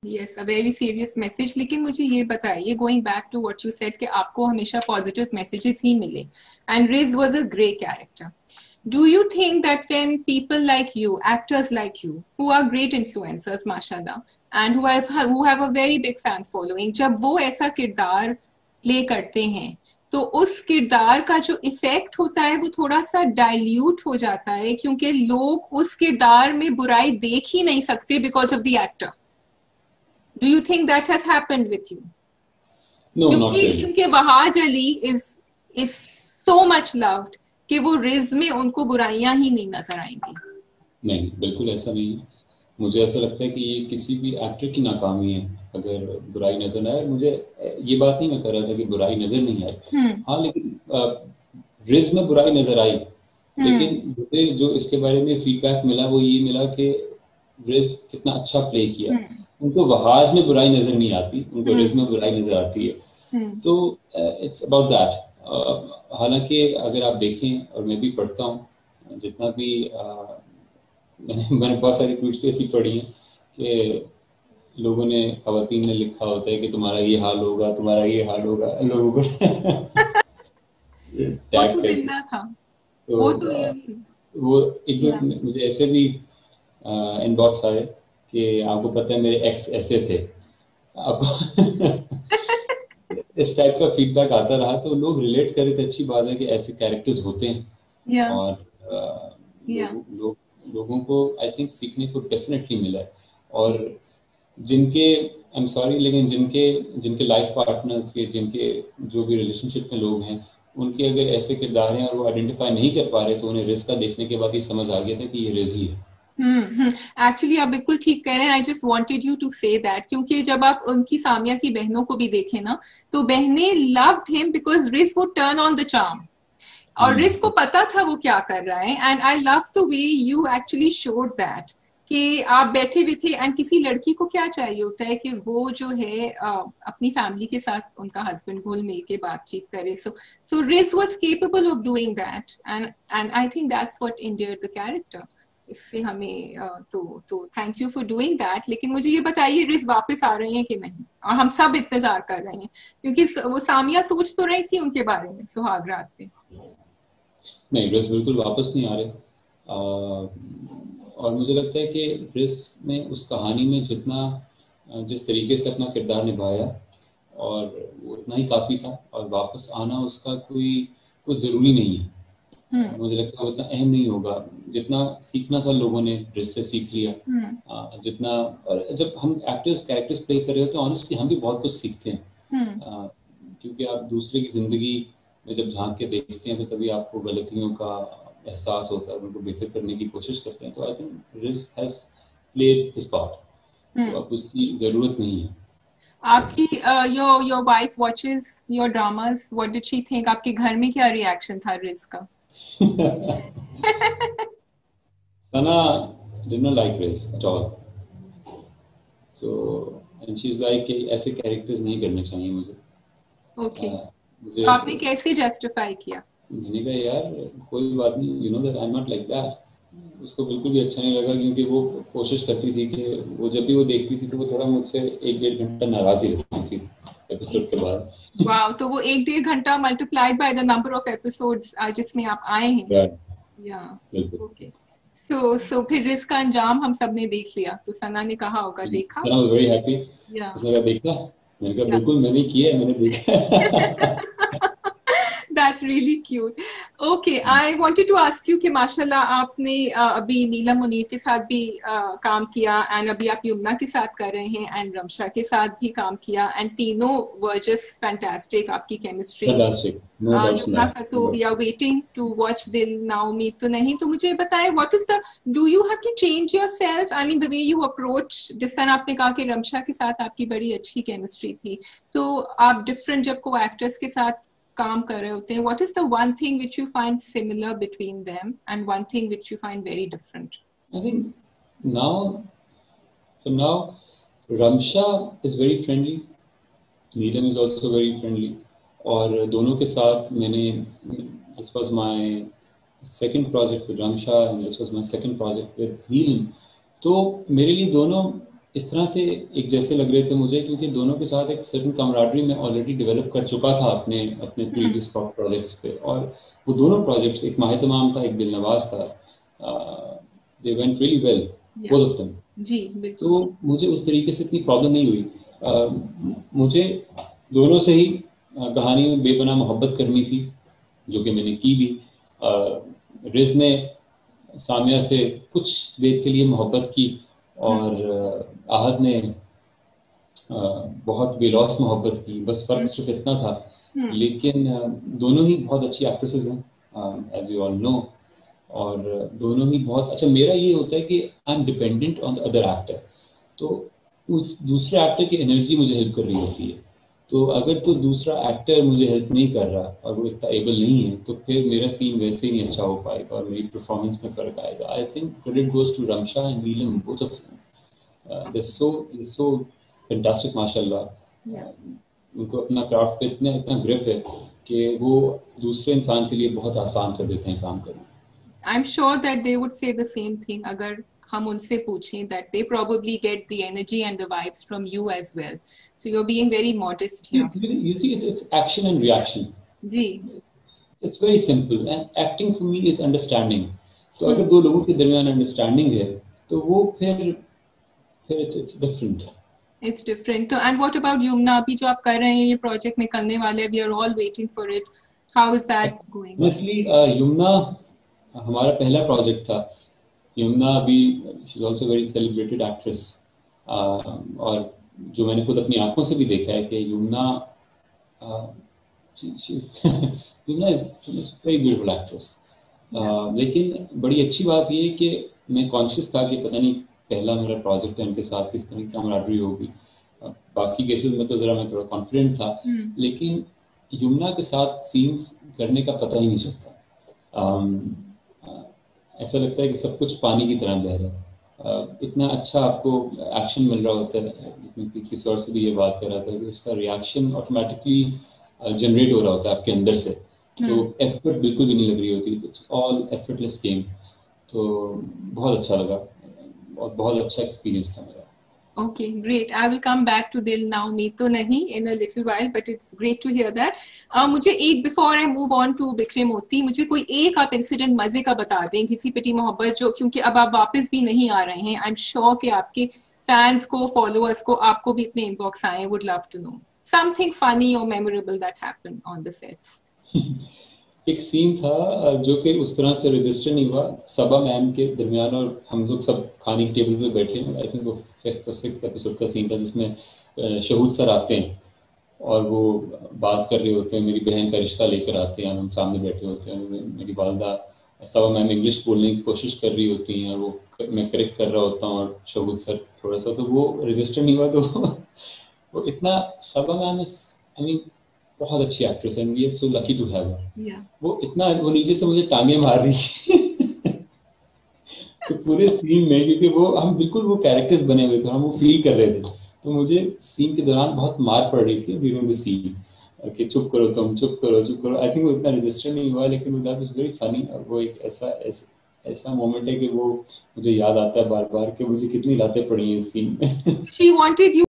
Yes, a very serious message. लेकिन मुझे ये बताइए, going back to what you said, कि आपको हमेशा पॉजिटिव मैसेजेस ही मिले and Rij was a great character. Do you think that when people like you, actors like you, who are great influencers, mashallah, and who have a very big fan following, जब वो ऐसा किरदार play करते हैं तो उस किरदार का जो इफेक्ट होता है वो थोड़ा सा डाइल्यूट हो जाता है, क्योंकि लोग उस किरदार में बुराई देख ही नहीं सकते because of the actor? Do you think that has happened with you? No, not really. क्योंकि Wahaj Ali is so much loved कि वो रिज में उनको बुराइयां ही नहीं नजर आएंगी. नहीं, बिल्कुल ऐसा नहीं है. मुझे ऐसा लगता है कि ये किसी भी एक्टर की नाकामी है अगर बुराई नजर ना आए. मुझे ये बात नहीं मैं कर रहा था कि बुराई नजर नहीं आई. हाँ, लेकिन रिज में बुराई नजर आई. लेकिन मुझे जो इसके बारे में फीडबैक मिला वो ये मिला कि रिज कितना अच्छा प्ले किया. उनको वहाज में बुराई नजर नहीं आती, उनको रिज में बुराई नजर आती है. तो इट्स अबाउट दैट. हालांकि अगर आप देखें, और मैं भी पढ़ता हूँ जितना भी, मैंने बहुत सारी ट्वीट्स ऐसी पढ़ी हैं कि लोगों ने, खवातीन ने लिखा होता है कि तुम्हारा ये हाल होगा, तुम्हारा ये हाल होगा, लोगों को टैग करना था. तो वो एक दो मुझे ऐसे भी इनबॉक्स आए कि आपको पता है मेरे एक्स ऐसे थे. अब इस टाइप का फीडबैक आता रहा तो लोग रिलेट करे थे. अच्छी बात है कि ऐसे कैरेक्टर्स होते हैं. और लोगों को आई थिंक सीखने को डेफिनेटली मिला है. और जिनके, आई एम सॉरी, लेकिन जिनके लाइफ पार्टनर्स या जिनके जो भी रिलेशनशिप में लोग हैं, उनके अगर ऐसे किरदार हैं और वो आइडेंटिफाई नहीं कर पा रहे तो उन्हें रिस्क का देखने के बाद ये समझ आ गया था कि ये रिज ही है. एक्चुअली आप बिल्कुल ठीक कह रहे हैं. I just wanted you to say that, क्योंकि जब आप उनकी सामिया की बहनों को भी देखें ना, तो बहनें लव्ड हिम बिकॉज रिज वो टर्न ऑन द चार्म, और रिज को पता था वो क्या कर रहा है. And I love the way you actually showed that कि आप बैठे हुए थे. एंड किसी लड़की को क्या चाहिए होता है कि वो जो है अपनी फैमिली के साथ उनका हस्बैंड घुल मिल के बातचीत करे. So Rij was capable of doing that, and I think that's what endeared the character. इससे हमें तो thank you for doing that. लेकिन मुझे ये बताइए, रिज वापस आ रही हैं कि नहीं? और हम सब इंतजार कर रहे हैं, क्योंकि वो सामिया सोच तो रही थी उनके बारे में सुहाग रात पे. नहीं, रिज बिल्कुल वापस नहीं आ रहे. और मुझे लगता है कि रिज ने उस कहानी में जिस तरीके से अपना किरदार निभाया और वो इतना ही काफ़ी था. और वापस आना उसका कुछ ज़रूरी नहीं है. मुझे लगता है उतना अहम नहीं होगा. जितना सीखना था लोगों ने रिज से सीख लिया. जितना, और जब हम कैरेक्टर्स प्ले कर रहे होते हैं, ऑनेस्टली हम भी बहुत कुछ सीखते हैं. क्योंकि आप दूसरे की जिंदगी में जब झांक के देखते हैं तो तभी आपको गलतियों का एहसास होता है, उनको बेहतर करने की कोशिश करते हैं. तो I think Rij has played his part. तो अब उसकी जरूरत नहीं है. आपकी your wife watches your dramas, what did she think? आपके घर में क्या रिएक्शन था रिज का? Sana did not like Riz at all. So, and she's like कि ऐसे कैरेक्टर्स नहीं करने चाहिए मुझे. ओके. तो आपने कैसे जस्टिफाई किया? मैंने कहा यार कोई बात नहीं, you know that I am not like that. उसको बिल्कुल भी अच्छा नहीं लगा, क्योंकि वो कोशिश करती थी कि वो जब भी वो देखती थी तो वो थोड़ा मुझसे 1-1.5 घंटा नाराज ही रहती थी एपिसोड के बाद. वाओ. तो वो 1-1.5 घंटा multiplied by the number of episodes जिसमें आप आए हैं. या ओके. सो फिर रिस्क का अंजाम हम सब ने देख लिया. तो सना ने कहा होगा देखा. Sana was very happy. उसने कहा देखा. मैंने कहा बिल्कुल मैंने किया, मैंने देखा. That's really cute. Okay, I wanted to ask you कि माशाल्लाह आपने अभी नीलम मुनीर के साथ भी काम किया, एंड अभी आप यमुना के साथ कर रहे हैं, एंड रमशा के साथ भी काम किया, एंड तीनों वर जस्ट फैंटास्टिक. आपकी केमिस्ट्री. यमुना का तो we are waiting to watch Dil Na Umeed To Nahi. तो मुझे बताएं, what is the, do you have to change yourself? I mean the way you approach. जिस तरह आपने कहा कि रमशा के साथ आपकी बड़ी अच्छी केमिस्ट्री थी, तो आप डिफरेंट जब को एक्टर्स के साथ काम कर रहे होते हैं, what is the one thing which you find similar between them and one thing which you find very different? I think now Ramsha is very friendly, Neelam is also very friendly. और दोनों के साथ मैंने, this was my second project with Ramsha and this was my second project with Neelam. तो मेरे लिए दोनों इस तरह से एक जैसे लग रहे थे मुझे, क्योंकि दोनों के साथ एक सर्टेन कमराडरी मैं ऑलरेडी डेवलप कर चुका था अपने अपने प्रीवियस प्रोजेक्ट्स पे, और वो दोनों प्रोजेक्ट्स, एक माहे तमाम था, एक दिलनवाज था, they went really well both of them. जी बिल्कुल। तो मुझे उस तरीके से इतनी प्रॉब्लम नहीं हुई। मुझे दोनों से ही कहानी में बेपनाह मोहब्बत करनी थी, जो कि मैंने की भी। रिज ने सामिया से कुछ देर के लिए मोहब्बत की, और आहद ने बहुत बेलौस मोहब्बत की, बस फ़र्क सिर्फ इतना था। लेकिन दोनों ही बहुत अच्छी एक्ट्रेसेस हैं, एज यू ऑल नो, और दोनों ही बहुत अच्छा। मेरा ये होता है कि I am dependent on the other actor, तो उस दूसरे एक्टर की एनर्जी मुझे हेल्प कर रही होती है। तो अगर तो दूसरा एक्टर मुझे हेल्प नहीं कर रहा और वो इतना एबल नहीं है, तो फिर मेरा सीन वैसे ही नहीं अच्छा हो पाएगा और मेरी परफॉर्मेंस में फर्क आएगा। I think credit goes to Ramsha and Neelam, both of them. they're so fantastic माशाल्लाह। उनको अपना क्राफ्ट पे इतना इतना ग्रिप है कि वो दूसरे इंसान के लिए बहुत आसान कर देते हैं काम करना। I'm sure that they would say the same thing अगर हम उनसे पूछें, that they probably get the energy and the vibes from you as well. So you're being very modest here. You see, it's action and reaction. Ji. It's very simple, and acting for me is understanding. तो अगर दो लोगों के दरमियान understanding है, तो वो फिर it's different. It's different. So, and what about Yumna? अभी जो आप कर रहे हैं, ये प्रोजेक्ट निकलने वाले हैं, we are all waiting for it. How is that going? Honestly, Yamuna हमारा पहला प्रोजेक्ट था। यमुना अभी she is also very celebrated actress, और जो मैंने खुद अपनी आंखों से भी देखा है कि Yumna Yumna is very beautiful actress. लेकिन बड़ी अच्छी बात ये है कि मैं कॉन्शियस था कि पता नहीं पहला मेरा प्रोजेक्ट है, उनके साथ किस तरह की camaraderie होगी। बाकी केसेस में तो जरा मैं थोड़ा कॉन्फिडेंट था, लेकिन यमुना के साथ सीन्स करने का पता ही नहीं चलता। ऐसा लगता है कि सब कुछ पानी की तरह बह रहा है। इतना अच्छा आपको एक्शन मिल रहा होता है। किसी और से भी ये बात कर रहा था कि उसका रिएक्शन ऑटोमेटिकली जनरेट हो रहा होता है आपके अंदर से, तो एफर्ट बिल्कुल भी नहीं लग रही होती। It's all effortless game. तो बहुत अच्छा लगा और बहुत अच्छा एक्सपीरियंस था मेरा। Okay, great. I will come back to Dil Now Me To Nahi in a little while, but it's great to hear that. मुझे एक before I move on to बिखरे मोती, मुझे कोई एक आप इंसिडेंट मजे का बता दें, किसी पिटी मोहब्बत जो, क्योंकि अब आप वापस भी नहीं आ रहे हैं। I'm sure कि आपके फैंस को, फॉलोअर्स को, आपको भी इतने इनबॉक्स आए, would love to know something funny or memorable that happened on the sets. एक सीन था जो कि उस तरह से रजिस्टर नहीं हुआ, सबा मैम के दरमियान और हम लोग सब खाने की टेबल पे बैठे हैं। आई थिंक वो 5th और 6th एपिसोड का सीन था, जिसमें शहूद सर आते हैं और वो बात कर रहे होते हैं, मेरी बहन का रिश्ता लेकर आते हैं, हम सामने बैठे होते हैं। मेरी वालदा सबा मैम इंग्लिश बोलने की कोशिश कर रही होती हैं, वो मैं करेक्ट कर रहा होता हूँ और शहूद सर थोड़ा सा, तो वो रजिस्टर नहीं हुआ। तो वो इतना सबा मैम, आई मीन बहुत अच्छी एक्ट्रेस है, we are so lucky to have her. वो इतना, वो नीचे से मुझे टांगे मार रही थी तो पूरे सीन में, क्योंकि वो हम बिल्कुल वो कैरेक्टर्स बने हुए थे, हम वो फील कर रहे थे, तो मुझे सीन के दौरान बहुत मार पड़ रही थी ड्यूरिंग द सीन कि चुप करो तुम, चुप करो, चुप करो। आई थिंक वो इतना रजिस्टर नहीं हुआ, लेकिन दैट वाज वेरी फनी। और वो एक ऐसा मोमेंट है कि वो मुझे याद आता है बार बार कि मुझे कितनी लातें पड़ी हैं इस सीन में। She wanted you